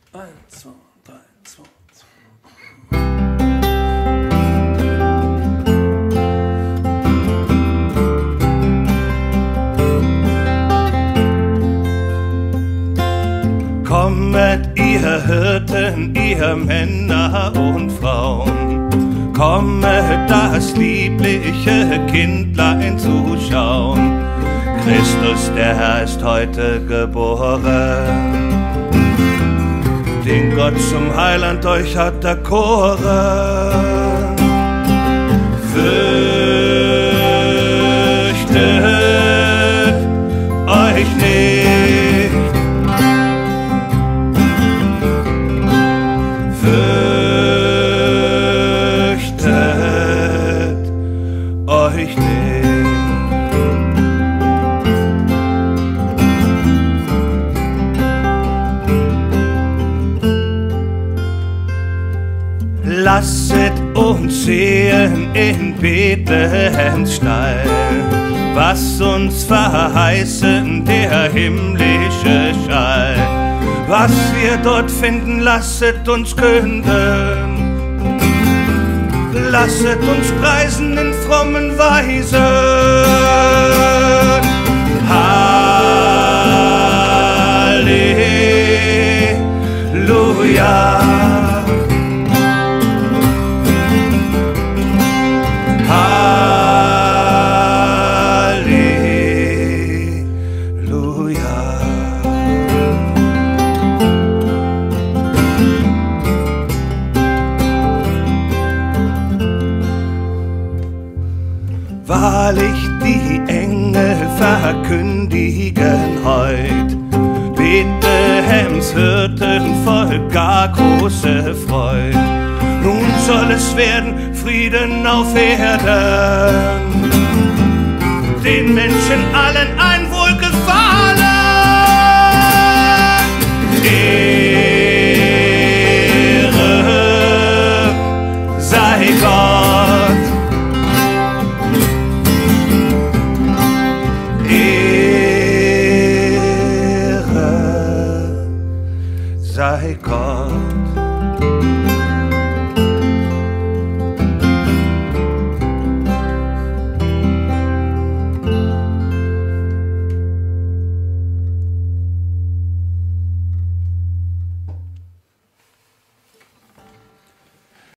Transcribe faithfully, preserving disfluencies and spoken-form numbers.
Eins, zwei, drei, zwei, zwei. Kommet, ihr Hirten, ihr Männer und Frauen, kommet, das liebliche Kindlein zu schauen. Christus, der Herr, ist heute geboren, den Gott zum Heiland euch hat erkoren. Fürchtet euch nicht, fürchtet euch nicht. Lasset uns sehen in Bethlehems Stall, was uns verheißen der himmlische Schall. Was wir dort finden, lasset uns künden, lasset uns preisen in frommen Weisen. Halleluja. Wahrlich, die Engel verkündigen heut Bethlehems Hirtenvolk gar große Freud. Nun soll es werden Frieden auf Erden, den Menschen allen ein